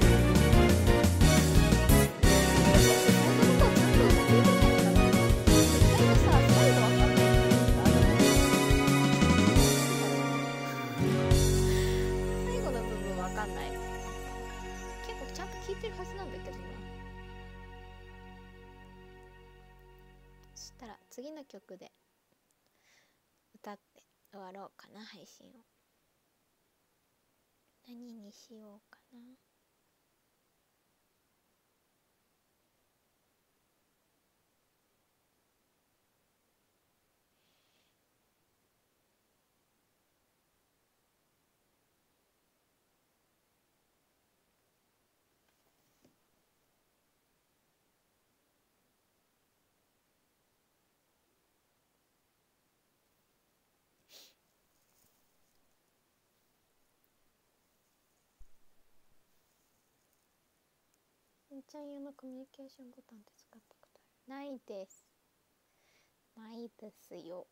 最後の部分わかんない。結構ちゃんと聞いてるはずなんだけどな。そしたら次の曲で歌って終わろうかな、配信を。何にしようかな。みーちゃん用のコミュニケーションボタンって使ったことある？ないです。ないですよ。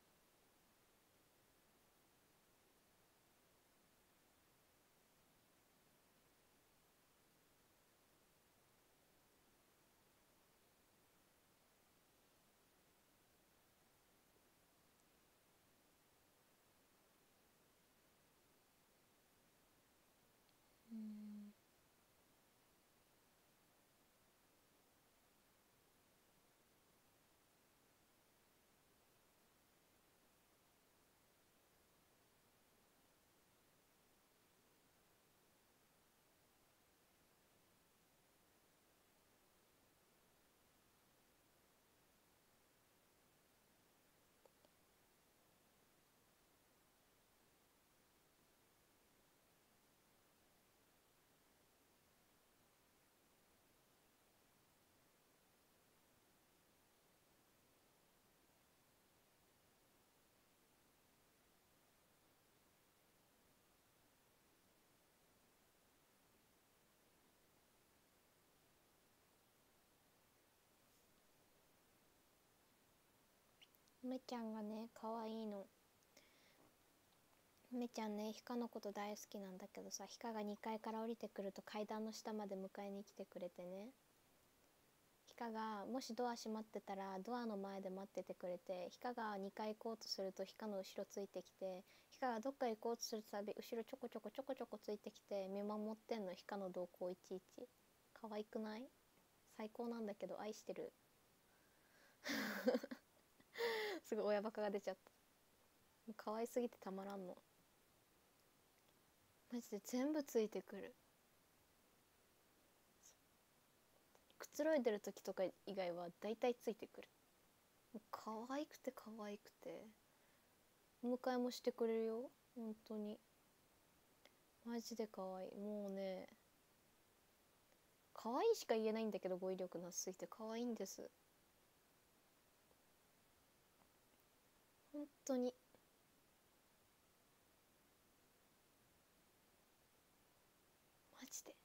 めちゃんがね、可愛いの。めちゃんね、ひかのこと大好きなんだけどさ、ひかが2階から降りてくると階段の下まで迎えに来てくれてね。ひかがもしドア閉まってたらドアの前で待っててくれて、ひかが2階行こうとするとひかの後ろついてきて、ひかがどっか行こうとするたび後ろちょこちょこちょこちょこついてきて見守ってんの、ひかの動向いちいち。可愛くない？最高なんだけど愛してるすごい親バカが出ちゃった。もう可愛すぎてたまらんの。マジで全部ついてくる。くつろいでる時とか以外は大体ついてくる。もう可愛くて可愛くて、お迎えもしてくれるよ、本当に。マジで可愛い。もうね、可愛いしか言えないんだけど、語彙力なさすぎて可愛いんです、本当に。マジで。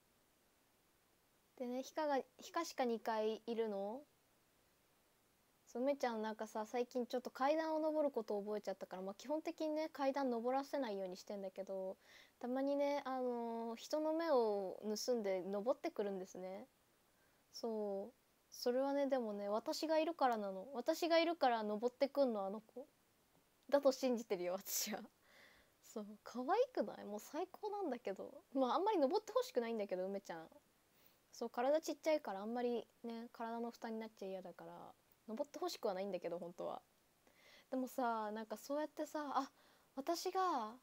でね、ひかしか2回いるの。 梅ちゃんなんかさ、最近ちょっと階段を登ることを覚えちゃったから、まあ、基本的にね階段登らせないようにしてんだけど、たまにね人の目を盗んで登ってくるんですね。そう、それはね、でもね私がいるからなの。私がいるから登ってくんの、あの子だと信じてるよ私は。そう、可愛くない？もう最高なんだけど、まああんまり登ってほしくないんだけど、梅ちゃんそう体ちっちゃいからあんまりね体の負担になっちゃ嫌だから登ってほしくはないんだけど、本当は。でもさ、なんかそうやってさ、あ、私が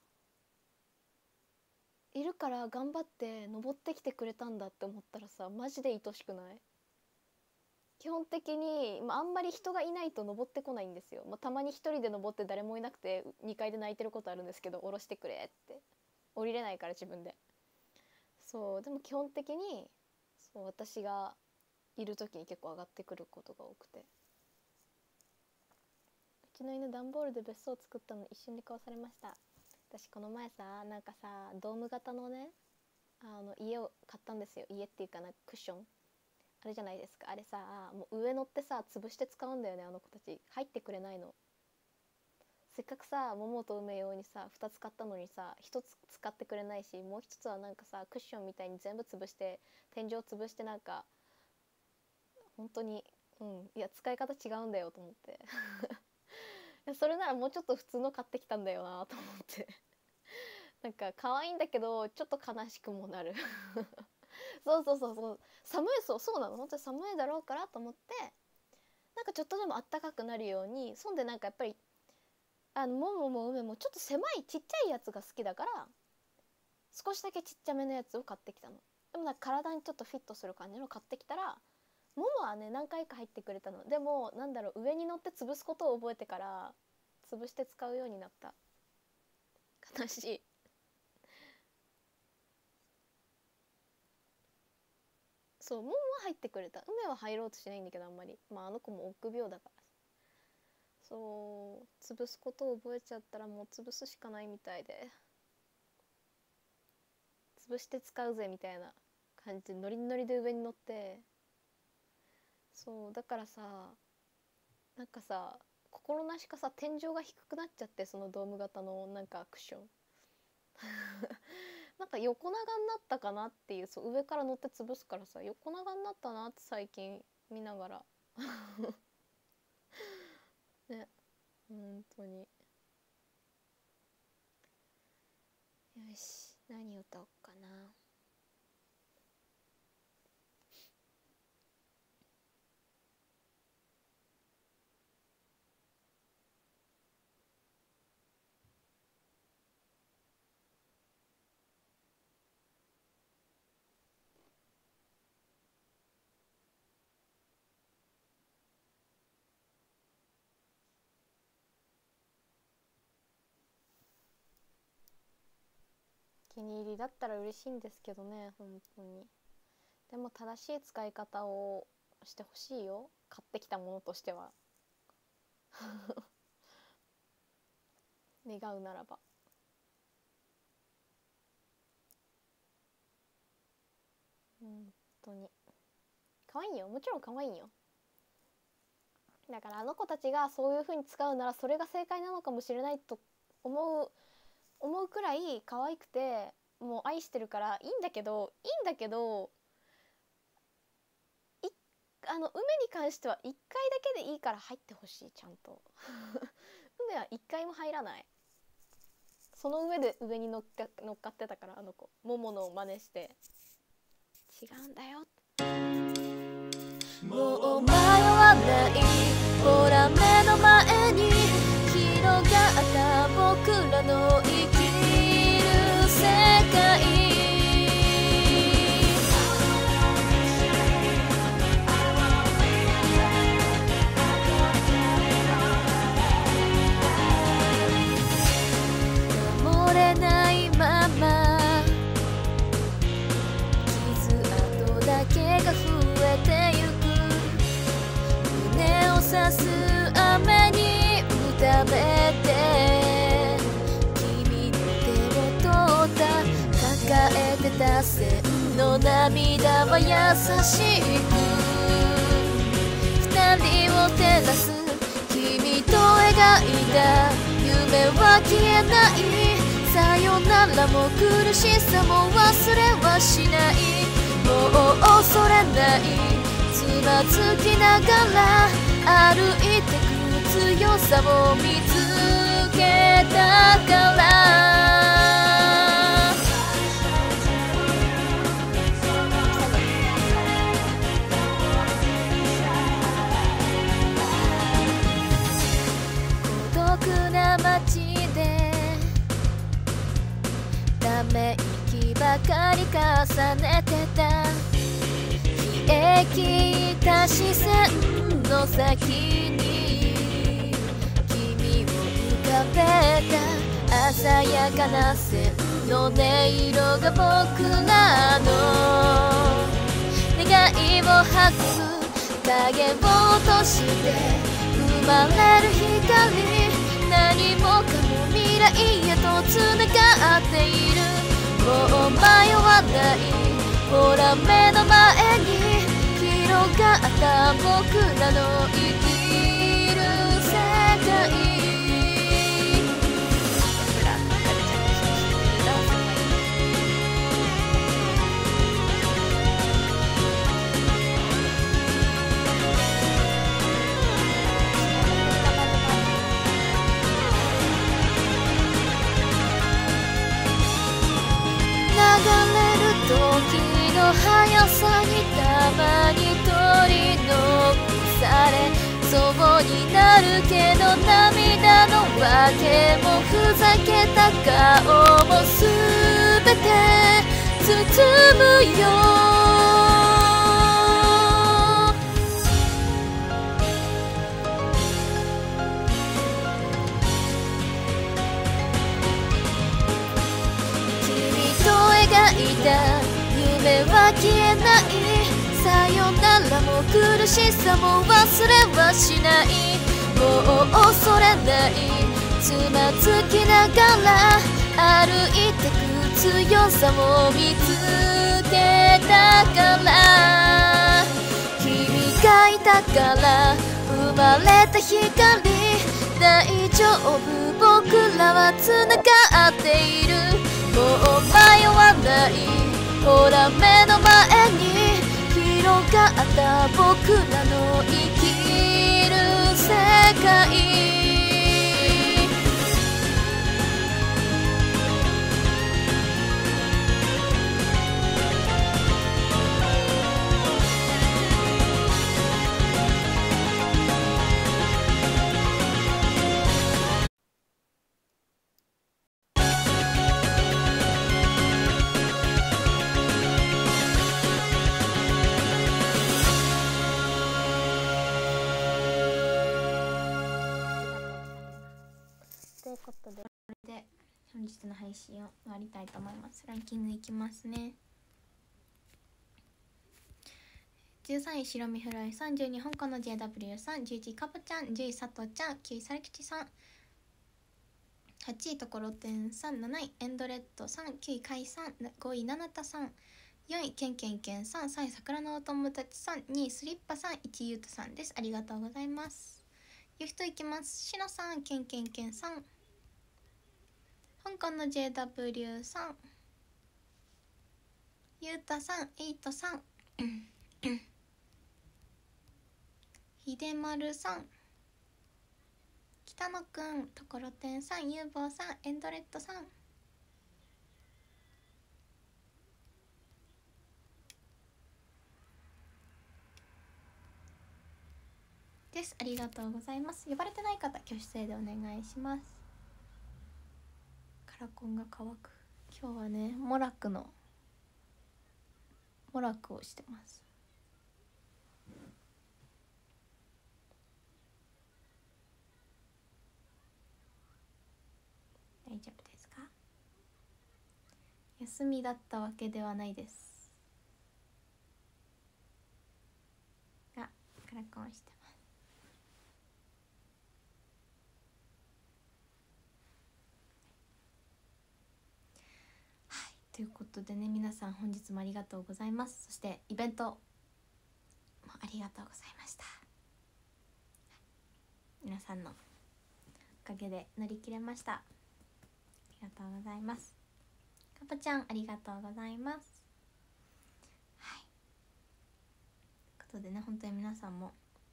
いるから頑張って登ってきてくれたんだって思ったらさ、マジで愛しくない？基本的に、あんまり人がいないと登ってこないんですよ。たまに一人で登って誰もいなくて2階で泣いてることあるんですけど、降ろしてくれって降りれないから自分で。そうでも基本的にそう私がいる時に結構上がってくることが多くて、うちの犬段ボールで別荘を作ったのに一瞬で壊されました。私この前さ、なんかさドーム型のね家を買ったんですよ。家っていうかな、クッションあれじゃないですか。あれさ、もう上乗ってさ潰して使うんだよね。あの子たち入ってくれないの。せっかくさ桃と梅用にさ2つ買ったのにさ、1つ使ってくれないし、もう1つはなんかさクッションみたいに全部潰して天井潰して、なんか本当にいや使い方違うんだよと思っていやそれならもうちょっと普通の買ってきたんだよなと思ってなんか可愛いんだけどちょっと悲しくもなるそう寒い、そうなの、本当に寒いだろうからと思って、なんかちょっとでもあったかくなるように。そんでなんかやっぱり桃も梅もちょっと狭いちっちゃいやつが好きだから、少しだけちっちゃめのやつを買ってきたの。でもなんか体にちょっとフィットする感じの買ってきたら、桃はね何回か入ってくれたの。でもなんだろう、上に乗って潰すことを覚えてから潰して使うようになった。悲しい。そう、桃は入ってくれた。梅は入ろうとしないんだけど、あんまり。あの子も臆病だから。そう、潰すことを覚えちゃったらもう潰すしかないみたいで、潰して使うぜみたいな感じでノリノリで上に乗って。そうだからさ、なんかさ心なしかさ天井が低くなっちゃって、そのドーム型のなんかクッションなんか横長になったかなっていう。そう上から乗って潰すからさ、横長になったなって最近見ながらね、本当に。よし、何歌おうかな。お気に入りだったら嬉しいんですけどね、本当に。でも正しい使い方をしてほしいよ、買ってきたものとしては願うならば。本当に可愛いよ、もちろん可愛いよ。だからあの子たちがそういう風に使うならそれが正解なのかもしれないと思うくらい可愛くて、もう愛してるからいいんだけど、梅に関しては1回だけでいいから入ってほしい、ちゃんと梅は1回も入らない。その上で上に乗っかってたから、あの子桃の真似して違うんだよ。もう迷わない、ほら目の前に広がった僕らの生きる世界。守れないまま傷跡だけが増えてゆく。胸を刺す雨に打たれて、君の手を取った抱えてた線の涙は優しく二人を照らすいた夢は消えない、さよならも苦しさも忘れはしない、もう恐れない、つまずきながら歩いてく強さを見つけたから、街でため息ばかり重ねてた、冷え切った視線の先に君を浮かべた鮮やかな線の音色が僕らの願いを吐く影を落として生まれる光、何もかも未来へとつながっている、もう迷わない、ほら目の前に広がった僕らの生きる世界、流れる時の速さにたまに取り残されそうになるけど、涙の訳もふざけた顔もすべて包むよ、夢は消えない、さよならも苦しさも忘れはしない、もう恐れない、つまずきながら歩いてく強さも見つけたから、君がいたから生まれた光、大丈夫僕らはつながっている、もう迷わない、ほら目の前に広がった僕らの生きる世界、ということで、 本日の配信を終わりたいと思います。ランキングいきますね。13位白身フライさん、12位香港の JW さん、11位かぼちゃん、10位佐藤ちゃん、9位されきちさん、8位ところてんさん、7位エンドレッドさん、9位かいさん、5位ななたさん、4位けんけんけんさん、3位桜のお友達さん、2位スリッパさん、1位ゆうとさんです。ありがとうございます。ゆうひといきます。しのさん、けんけんけんさん、香港の JW さん、ゆうたさん、えいとさんひでまるさん、北野くん、ところてんさん、ゆうぼうさん、エンドレッドさん、です。ありがとうございます。呼ばれてない方、挙手制でお願いします。カラコンが乾く。今日はね、モラクをしてます。大丈夫ですか？休みだったわけではないです。あ、カラコンしてます。はい、ということでね、皆さん本日もありがとうございます。そしてイベントもありがとうございました。皆さんのかげで乗り切れました。ありがとうございます。かぽちゃんありがとうございます。はい、ということでね、本当に皆さんも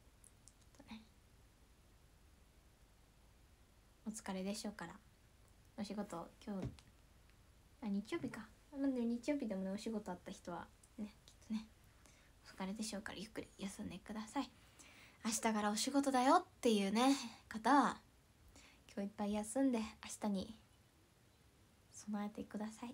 お疲れでしょうから、お仕事今日日曜日か、なんで日曜日でもねお仕事あった人はねきっとねお疲れでしょうから、ゆっくり休んでください。明日からお仕事だよっていうね方は今日いっぱい休んで明日に備えてください。はい、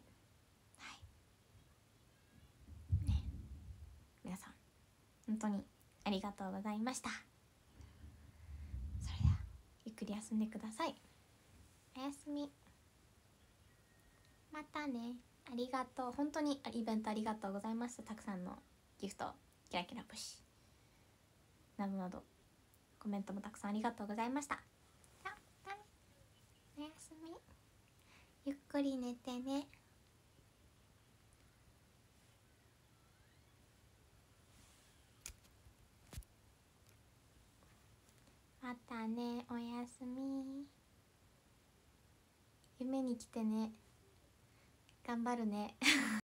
ね、皆さん本当にありがとうございました。それではゆっくり休んでください。おやすみ。またね。ありがとう。本当にイベントありがとうございました。たくさんのギフト、キラキラ星などなどコメントもたくさんありがとうございました。おやすみ。ゆっくり寝てね。またね。おやすみ。夢に来てね。頑張るね